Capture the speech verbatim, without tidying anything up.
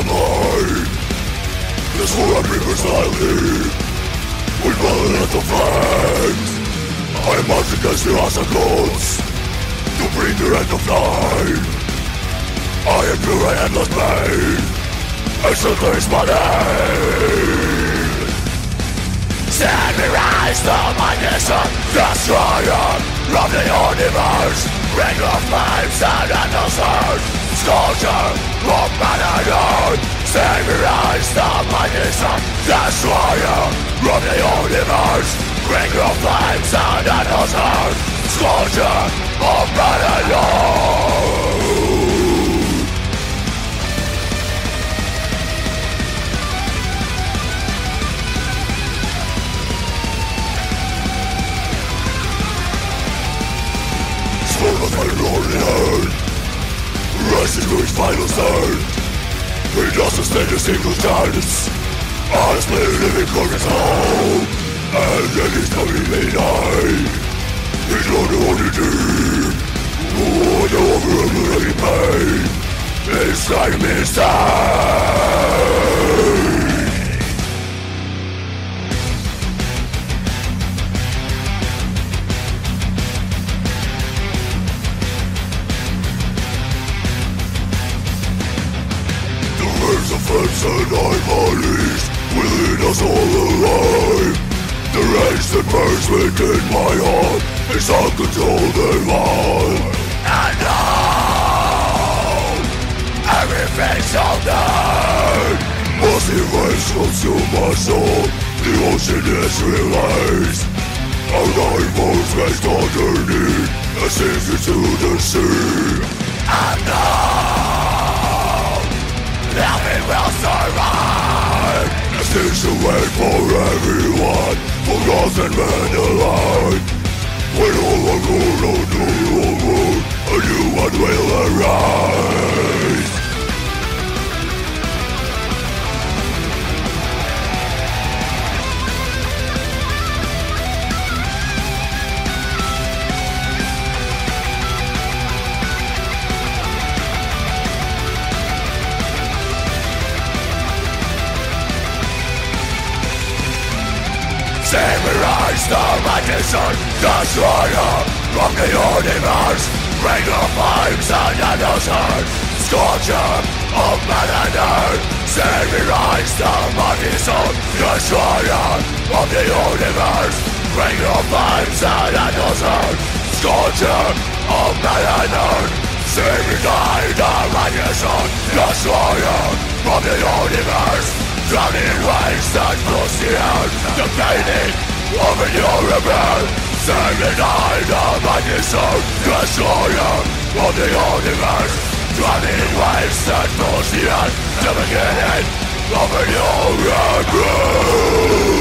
of mine. This war I bring personally, with violent of flames. I am marching against the obstacles to bring the end of time. I am pure and endless pain, and shelter is my name. Stand me rise to my nation, destroyer of the universe. Ring of flames and endless earth, sculpture of mankind. Stand me rise to my nation, destroyer of the universe. Ring of flames and endless earth, sculpture of mankind. Of my lonely heart, rising to its final stand. It doesn't stand a single chance. Honestly living for his home, and then he's coming midnight. He's not the only dream. Oh, the overwhelming pain. It's like midnight. The friends and harmonies within us all alive. The rage that burns within my heart is uncontrolled and wild. And now everything's all done. Massive waves consume my soul. The ocean is realized. Our nine bones rest underneath and sink into the sea. And now nothing will survive. There's a way for everyone, for gods and men alike. When all are gone, all do your road, a new one will arise. Save me rise to my nation, destroyer of the universe. Ring of flames and endless earth, scorcher of man and earth. Save me rise to my nation, destroyer of the universe. Ring of flames and endless earth, scorcher of man and earth. Save me die to my nation, destroyer of the universe. Drowning waves that push the earth, defending over your rebel. Save me die to my nation, destroyer of the universe. Drowning waves that push the earth, the beginning of a new rebel.